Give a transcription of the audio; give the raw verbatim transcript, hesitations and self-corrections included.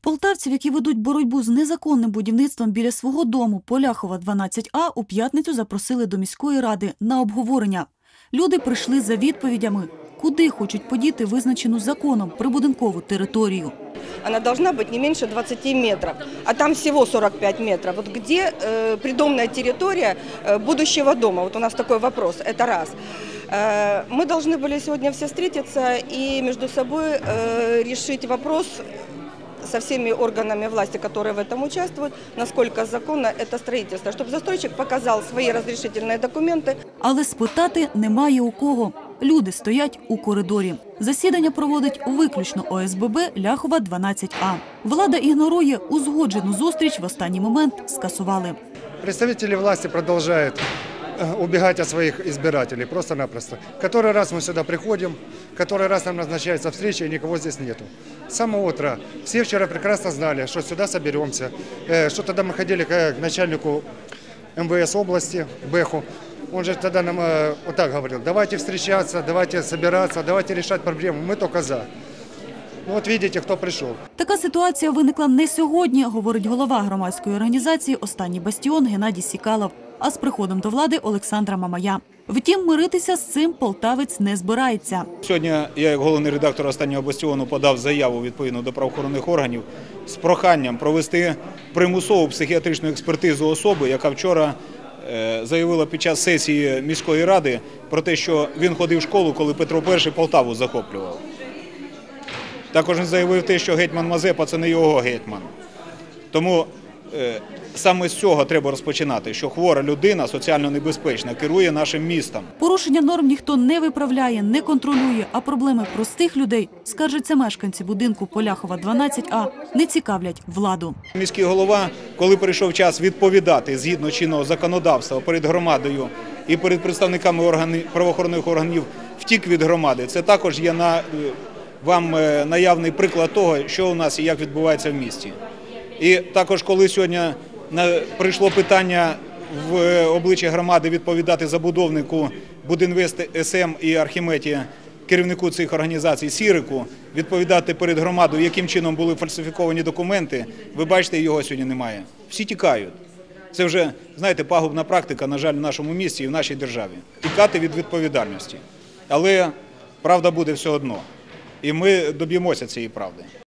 Полтавців, які ведуть боротьбу з незаконним будівництвом біля свого дому Поляхова, дванадцять А, у п'ятницю запросили до міської ради на обговорення. Люди прийшли за відповідями, куди хочуть подіти визначену законом прибудинкову територію. Она должна быть не меньше двадцати метров, а там всего сорок пять метров. Вот где э, придомная территория э, будущего дома? Вот у нас такой вопрос, это раз. Э, мы должны были сегодня все встретиться и между собой э, решить вопрос со всеми органами власти, которые в этом участвуют, насколько законно это строительство, чтобы застройщик показал свои разрешительные документы. Але спитати немає у кого. Люди стоять у коридорі. Засідання проводить виключно О С Б Б Ляхова, дванадцять А. Влада ігнорує, узгоджену зустріч в останній момент скасували. Представители власти продолжают убегать от своих избирателей просто-напросто. Который раз мы сюда приходим, который раз нам назначается встреча, и никого здесь нету. С самого утра. Все вчера прекрасно знали, что сюда соберемся. Что тогда мы ходили к начальнику М В С области, Бэху. Он же тогда нам э, вот так говорил: давайте встречаться, давайте собираться, давайте решать проблему, мы только за. Ну от видите, хто прийшов. Така ситуація виникла не сьогодні, говорить голова громадської організації «Останній бастіон» Геннадій Сікалов, а з приходом до влади Олександра Мамая. Втім, миритися з цим полтавець не збирається. Сьогодні я, як головний редактор «Останнього бастіону», подав заяву відповідно до правоохоронних органів з проханням провести примусову психіатричну експертизу особи, яка вчора заявила під час сесії міської ради про те, що він ходив в школу, коли Петро І Полтаву захоплював. Також він заявив те, що гетьман Мазепа – це не його гетьман. Тому е, саме з цього треба розпочинати, що хвора людина, соціально небезпечна, керує нашим містом. Порушення норм ніхто не виправляє, не контролює, а проблеми простих людей, скаржаться мешканці будинку Поляхова, дванадцять А, не цікавлять владу. Міський голова, коли прийшов час відповідати згідно чинного законодавства перед громадою і перед представниками органів, правоохоронних органів, втік від громади, це також є на, вам наявний приклад того, що у нас і як відбувається в місті. І також, коли сьогодні прийшло питання в обличчя громади відповідати забудовнику Будінвест С М і Архіметі, керівнику цих організацій Сірику, відповідати перед громадою, яким чином були фальсифіковані документи, ви бачите, його сьогодні немає. Всі тікають. Це вже, знаєте, пагубна практика, на жаль, в нашому місті і в нашій державі. Тікати від відповідальності. Але правда буде все одно. І ми доб'ємося цієї правди.